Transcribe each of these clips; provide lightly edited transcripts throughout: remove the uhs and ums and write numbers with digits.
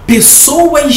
pessoas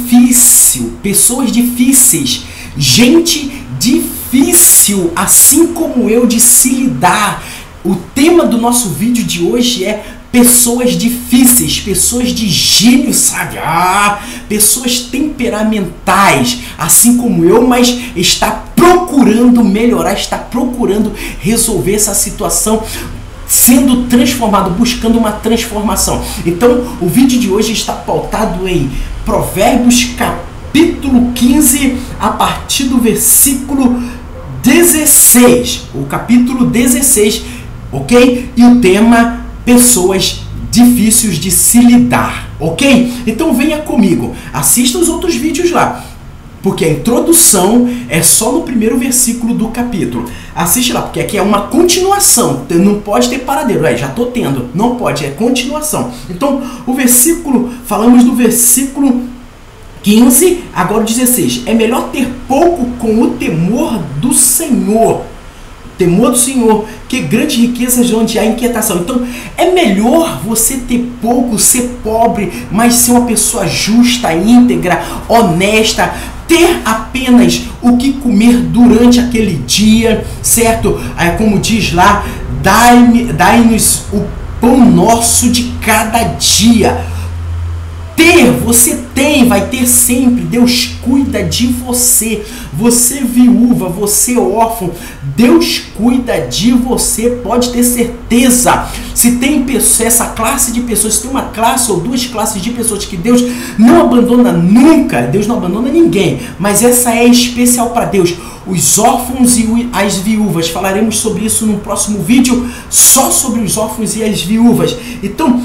difíceis, gente difícil, assim como eu, de se lidar. O tema do nosso vídeo de hoje é pessoas difíceis, pessoas de gênio, sabe? Pessoas temperamentais, assim como eu, mas está procurando melhorar, está procurando resolver essa situação, sendo transformado, buscando uma transformação. Então, o vídeo de hoje está pautado em Provérbios capítulo 15, a partir do versículo 16. O capítulo 16, ok? E o tema, pessoas difíceis de se lidar, ok? Então venha comigo, assista os outros vídeos lá, porque a introdução é só no primeiro versículo do capítulo. Assiste lá, porque aqui é uma continuação, não pode ter paradeiro. Já estou tendo, não pode, é continuação. Então, falamos do versículo 15, agora o 16. É melhor ter pouco com o temor do Senhor. Temor do Senhor, que grandes riquezas onde há inquietação. Então, é melhor você ter pouco, ser pobre, mas ser uma pessoa justa, íntegra, honesta, ter apenas o que comer durante aquele dia, certo? Como diz lá, dai-nos o pão nosso de cada dia. Você tem, vai ter sempre. Deus cuida de você. Você viúva, você órfão, Deus cuida de você, pode ter certeza. Se tem essa classe de pessoas, se tem uma classe ou duas classes de pessoas que Deus não abandona nunca, Deus não abandona ninguém, mas essa é especial para Deus: os órfãos e as viúvas. Falaremos sobre isso no próximo vídeo, só sobre os órfãos e as viúvas. Então,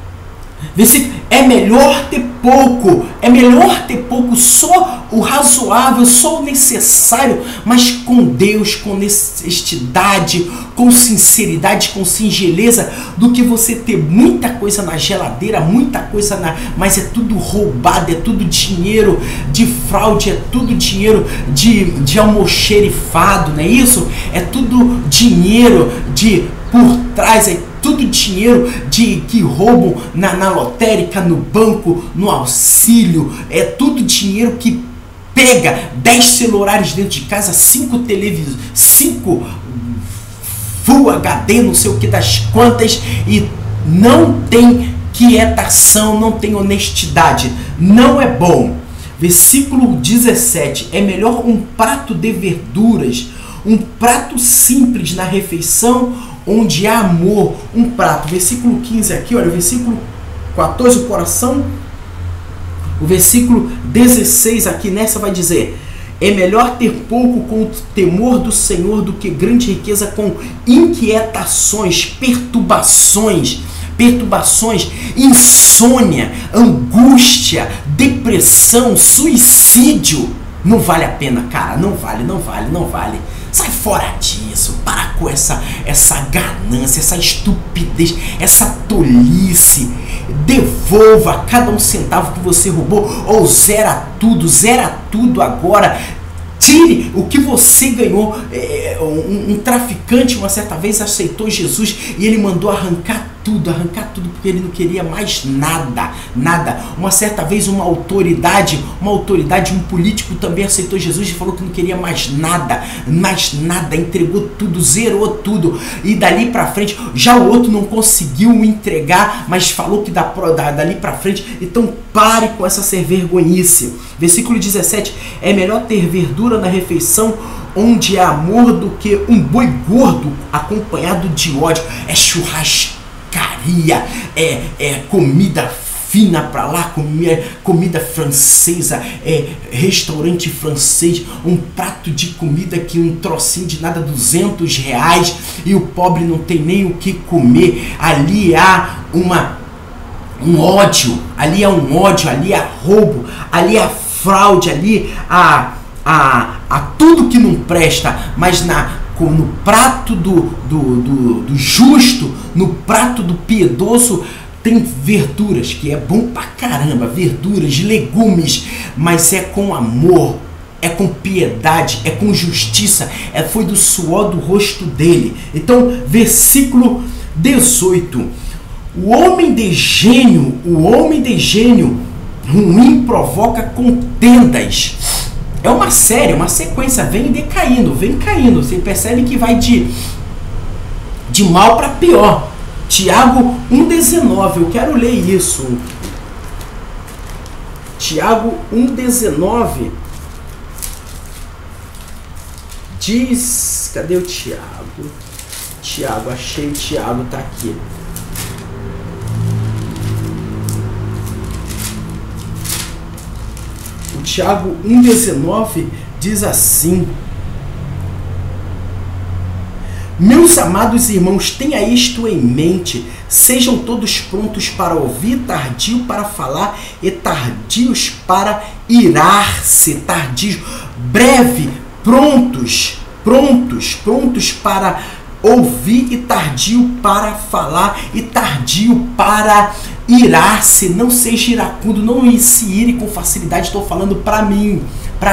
é melhor ter pouco, só o razoável, só o necessário, mas com Deus, com honestidade, com sinceridade, com singeleza, do que você ter muita coisa na geladeira, mas é tudo roubado, é tudo dinheiro de fraude, é tudo dinheiro de almoxerifado, não é isso? É tudo dinheiro por trás, é tudo dinheiro que roubam na lotérica, no banco, no auxílio. É tudo dinheiro que pega 10 celulares dentro de casa, 5 televisões, 5 Full HD, não sei o que das quantas, e não tem quietação, não tem honestidade. Não é bom. Versículo 17. É melhor um prato de verduras, um prato simples na refeição, onde há amor, um prato. Versículo 15 aqui, olha, o versículo 14, o coração. O versículo 16 aqui, nessa vai dizer: é melhor ter pouco com o temor do Senhor do que grande riqueza com inquietações, perturbações, insônia, angústia, depressão, suicídio. Não vale a pena, cara, não vale. Sai fora disso, para com essa ganância, essa estupidez, essa tolice. Devolva cada um centavo que você roubou, ou zera tudo agora. Tire o que você ganhou. Um traficante uma certa vez aceitou Jesus e ele mandou arrancar tudo, porque ele não queria mais nada. Uma certa vez uma autoridade, um político também aceitou Jesus e falou que não queria mais nada, entregou tudo, zerou tudo, e dali pra frente, já o outro não conseguiu entregar, mas falou que dali pra frente. Então pare com essa ser vergonhice. Versículo 17, é melhor ter verdura na refeição onde há amor do que um boi gordo acompanhado de ódio. É churrascaria, é comida fina pra lá, comida francesa, restaurante francês, um prato de comida que um trocinho de nada, R$200, e o pobre não tem nem o que comer. Ali há um ódio, ali há roubo, ali há fraude, ali há tudo que não presta. Mas no prato do justo, no prato do piedoso, tem verduras, que é bom pra caramba, verduras, legumes, mas é com amor, é com piedade, é com justiça, foi do suor do rosto dele. Então, versículo 18, o homem de gênio ruim provoca contendas. É uma série, uma sequência, vem decaindo, vem caindo. Você percebe que vai de mal para pior. Tiago 1,19, eu quero ler isso. Tiago 1,19 diz... Cadê o Tiago? Tiago, achei o Tiago, tá aqui. O Tiago 1,19 diz assim: meus amados irmãos, tenha isto em mente, sejam todos prontos para ouvir, tardio para falar e tardios para irar-se, tardios, breve, prontos para ouvir e tardio para falar e tardio para irar-se. Não seja iracundo, não se ire com facilidade. Estou falando para mim,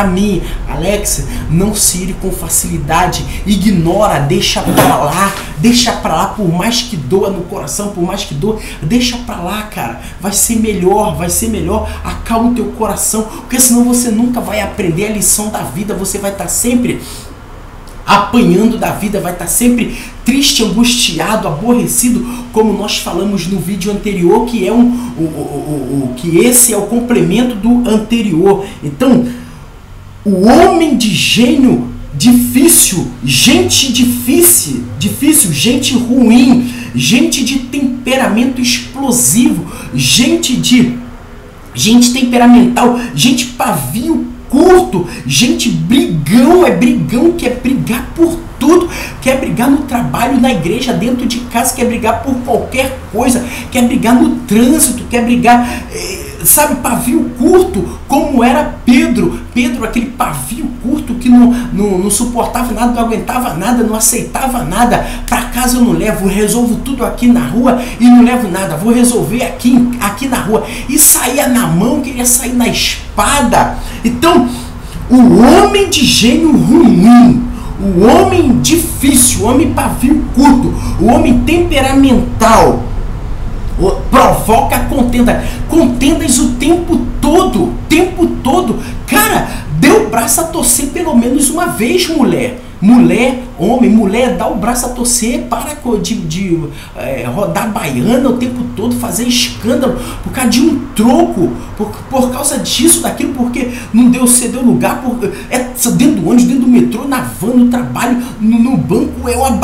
Alex, não se ire com facilidade, ignora, deixa pra lá, por mais que doa no coração, por mais que doa, deixa pra lá, cara, vai ser melhor, acalma o teu coração, porque senão você nunca vai aprender a lição da vida, você vai estar sempre apanhando da vida, vai estar sempre triste, angustiado, aborrecido, como nós falamos no vídeo anterior, que é que esse é o complemento do anterior. Então, o homem de gênio difícil, gente difícil, gente ruim, gente de temperamento explosivo, gente temperamental, gente pavio curto, gente brigão, quer brigar por tudo, quer brigar no trabalho, na igreja, dentro de casa, quer brigar por qualquer coisa, quer brigar no trânsito, quer brigar, sabe, pavio curto, como era Pedro, aquele pavio curto que não suportava nada, não aguentava nada, não aceitava nada. Para casa eu não levo, resolvo tudo aqui na rua e não levo nada, vou resolver aqui na rua. E saía na mão, queria sair na espada. Então, o homem de gênio ruim, o homem difícil, o homem pavio curto, o homem temperamental, provoca contendas o tempo todo. Cara, dê o braço a torcer pelo menos uma vez, mulher, homem, mulher, dá o braço a torcer, para de rodar baiana o tempo todo, fazer escândalo por causa de um troco, por causa disso, daquilo, porque não deu lugar, dentro do ônibus, dentro do metrô, na van, no trabalho, no banco, é uma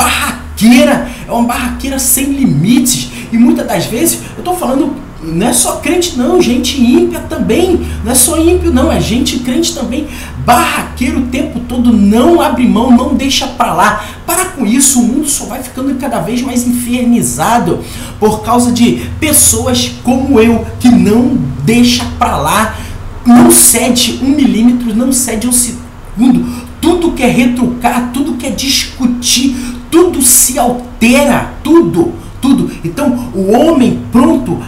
barraqueira sem limites. E muitas das vezes, eu estou falando, não é só crente não, gente ímpia também, não é só ímpio não, é gente crente também, barraqueiro o tempo todo, não abre mão, não deixa pra lá. Para com isso, o mundo só vai ficando cada vez mais infernizado por causa de pessoas como eu, que não deixa pra lá, não cede 1 milímetro, não cede 1 segundo, tudo quer retrucar, tudo quer discutir, tudo se altera, tudo. Então, o homem pronto,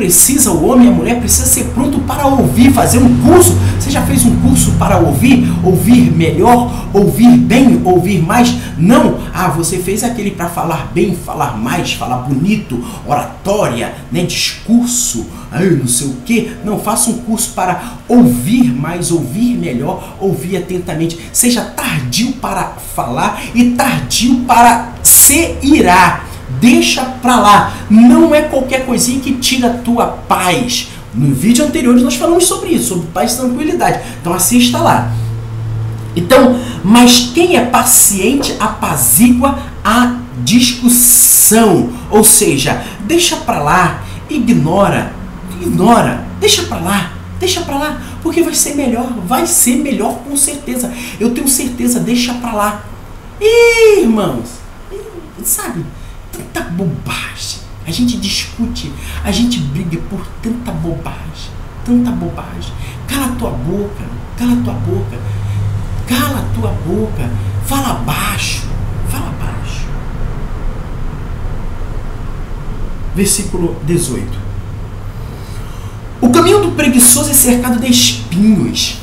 o homem, a mulher precisa ser pronto para ouvir, fazer um curso. Você já fez um curso para ouvir melhor, ouvir bem, ouvir mais? Não, você fez aquele para falar bem, falar mais, falar bonito, oratória, né, discurso, não sei o que. Não, faça um curso para ouvir mais, ouvir melhor, ouvir atentamente. Seja tardio para falar e tardio para se irar. Deixa pra lá, não é qualquer coisinha que tira a tua paz. No vídeo anterior nós falamos sobre isso, sobre paz e tranquilidade, então assista lá. Então, mas quem é paciente apazigua a discussão, ou seja, deixa pra lá, ignora, deixa pra lá, porque vai ser melhor com certeza, eu tenho certeza, deixa pra lá. Ih, irmãos, sabe, tanta bobagem, a gente discute, a gente briga por tanta bobagem, cala tua boca, fala baixo. Versículo 18. O caminho do preguiçoso é cercado de espinhos.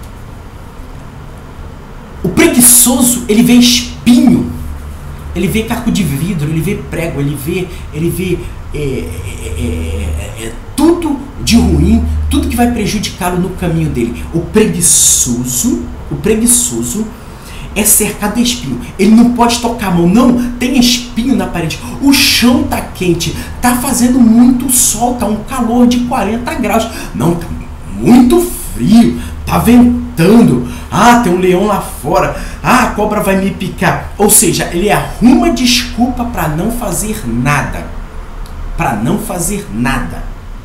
O preguiçoso, ele vê espinho, ele vê caco de vidro, ele vê prego, ele vê tudo de ruim, tudo que que vai prejudicá-lo no caminho dele? O preguiçoso é cercado de espinho. Ele não pode tocar a mão. Não, tem espinho na parede. O chão tá quente. Tá fazendo muito sol. Tá um calor de 40 graus. Não, tá muito frio. Tá ventando. Ah, tem um leão lá fora. Ah, a cobra vai me picar. Ou seja, ele arruma desculpa para não fazer nada. Para não fazer nada.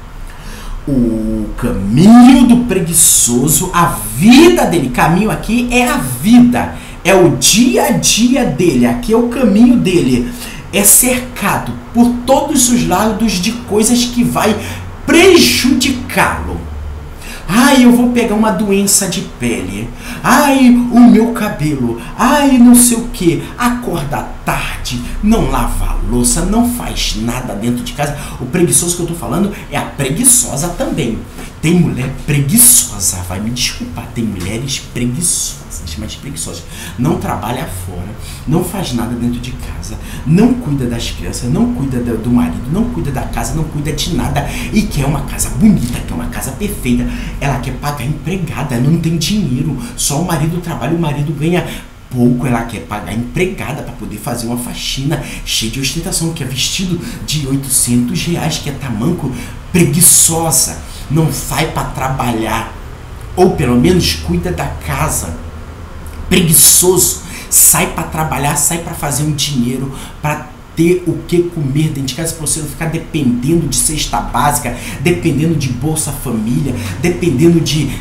O caminho do preguiçoso, a vida dele. Caminho aqui é a vida. É o dia a dia dele, aqui é o caminho dele. É cercado por todos os lados de coisas que vai prejudicá-lo. Ai, eu vou pegar uma doença de pele. Ai, o meu cabelo. Ai, não sei o que. Acorda tarde, não lava a louça, não faz nada dentro de casa. O preguiçoso que eu tô falando é a preguiçosa também. Tem mulher preguiçosa, vai me desculpar. Tem mulheres preguiçosas, mas preguiçosas. Não trabalha fora, não faz nada dentro de casa, não cuida das crianças, não cuida do marido, não cuida da casa, não cuida de nada e quer uma casa bonita, quer uma casa perfeita. Ela quer pagar empregada, ela não tem dinheiro, só o marido trabalha, o marido ganha pouco, ela quer pagar empregada para poder fazer uma faxina cheia de ostentação, que é vestido de R$800, que é tamanco. Preguiçosa, não sai para trabalhar, ou pelo menos cuida da casa. Preguiçoso, sai para trabalhar, sai para fazer um dinheiro, para ter o que comer dentro de casa, para você não ficar dependendo de cesta básica, dependendo de Bolsa Família, dependendo de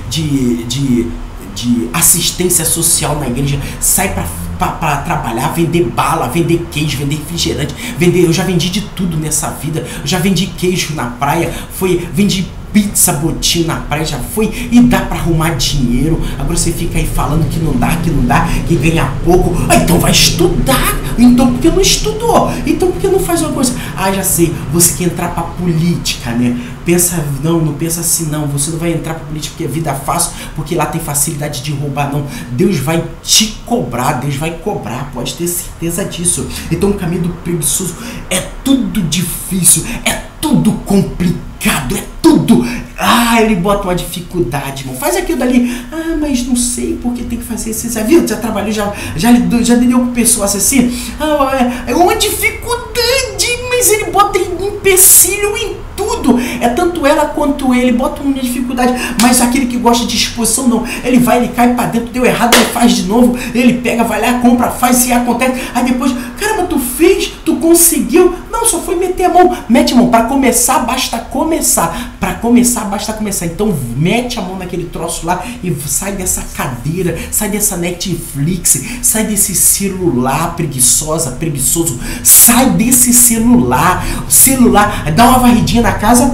assistência social na igreja. Sai para trabalhar, vender bala, vender queijo, vender refrigerante, eu já vendi de tudo nessa vida. Eu já vendi queijo na praia, vendi pizza, botinho na praia, já foi, e dá pra arrumar dinheiro. Agora você fica aí falando que não dá, que ganha pouco. Ah, então vai estudar. Então por que não estudou? Então por que não faz uma coisa? Ah, já sei, você quer entrar pra política, né? Não pensa assim não, você não vai entrar pra política porque é vida fácil, porque lá tem facilidade de roubar, não. Deus vai te cobrar, Deus vai cobrar, pode ter certeza disso. Então o caminho do preguiçoso é tudo difícil, é tudo complicado, é tudo. Ah, ele bota uma dificuldade, irmão. Faz aquilo dali. Ah, mas não sei porque tem que fazer isso. Já viu? Já trabalhou, já lidou com pessoas assim. Ah, é uma dificuldade, mas ele bota empecilho em tudo. É tanto ela quanto ele, bota uma dificuldade. Mas aquele que gosta de exposição, não. Ele vai, ele cai pra dentro, deu errado, ele faz de novo. Ele pega, vai lá, compra, faz e acontece. Aí depois, caramba, tu fez, tu conseguiu. Não, só foi meter a mão. Mete a mão. Pra começar, basta começar. Pra começar, basta começar. Então mete a mão naquele troço lá e sai dessa cadeira, sai dessa Netflix, sai desse celular preguiçoso, sai desse celular, aí dá uma varridinha na casa,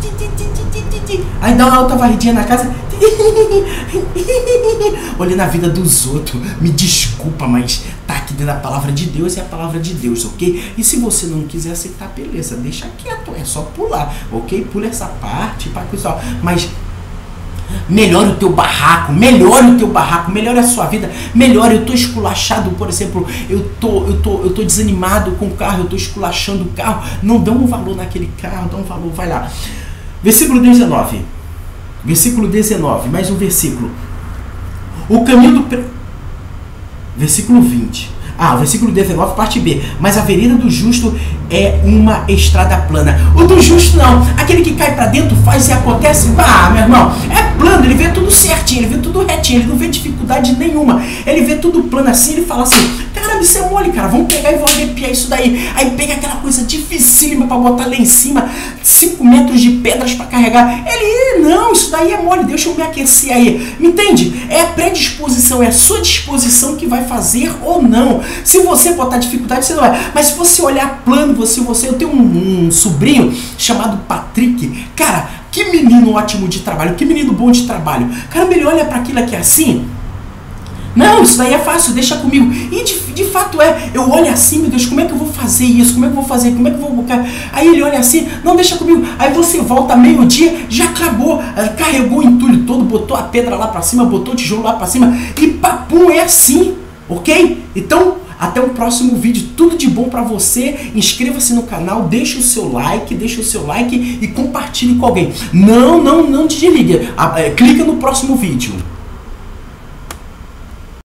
aí dá uma outra varridinha na casa, olhando a vida dos outros. Me desculpa, mas tá aqui dentro da palavra de Deus, é a palavra de Deus, ok? E se você não quiser aceitar, beleza, deixa quieto, é só pular, ok? Pula essa parte, mas melhore o teu barraco, melhore a sua vida, melhore. Eu tô esculachado, por exemplo, eu tô desanimado com o carro, eu tô esculachando o carro, não dá um valor naquele carro, dá um valor, vai lá. Versículo 19, mais um versículo. O caminho do versículo 20. Ah, o versículo 19, parte B. Mas a vereda do justo é uma estrada plana. O do justo não. Aquele que cai pra dentro, faz e acontece. Ah, meu irmão, é plano. Ele vê tudo certinho, ele vê tudo retinho. Ele não vê dificuldade nenhuma. Ele vê tudo plano assim. Ele fala assim, caramba, isso é mole, cara. Vamos pegar e vou arrepiar isso daí. Aí pega aquela coisa dificílima pra botar lá em cima. 5 metros de pedras pra carregar. Ele, não, isso daí é mole. Deixa eu me aquecer aí. Me entende? É a predisposição, é a sua disposição que vai fazer ou não. Se você botar dificuldade, você não vai. Mas se você olhar plano, eu tenho um sobrinho chamado Patrick. Cara, que menino ótimo de trabalho, que menino bom de trabalho. Caramba, ele olha para aquilo aqui assim. Não, isso daí é fácil, deixa comigo. E de fato é. Eu olho assim, meu Deus, como é que eu vou fazer isso? Como é que eu vou fazer? Como é que eu vou... Aí ele olha assim, não, deixa comigo. Aí você volta meio-dia, já acabou. Carregou o entulho todo, botou a pedra lá para cima, botou o tijolo lá para cima. E papum, é assim, ok? Então, Até o próximo vídeo. Tudo de bom pra você. Inscreva-se no canal, deixa o seu like e compartilhe com alguém. Não desligue. Clica no próximo vídeo.